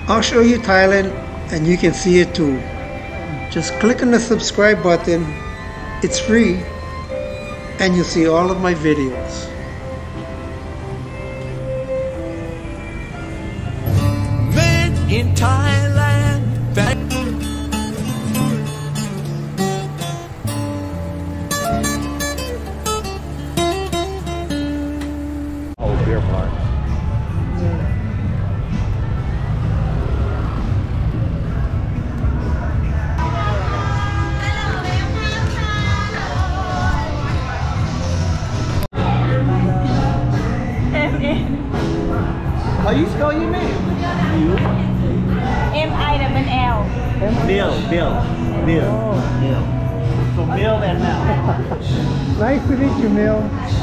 I'll show you Thailand and you can see it too. Just click on the subscribe button. It's free and you'll see all of my videos. Made in Thailand. Oh, beer park. How you spell your name? M-I-L-L. Mill. So Mill and Mel. Nice to meet you, Mel.